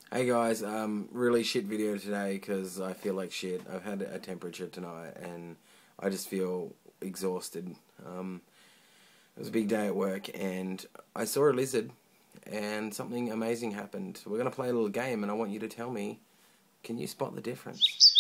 Hey guys, really shit video today because I feel like shit. I've had a temperature tonight and I just feel exhausted. It was a big day at work and I saw a lizard and something amazing happened. We're going to play a little game and I want you to tell me, can you spot the difference?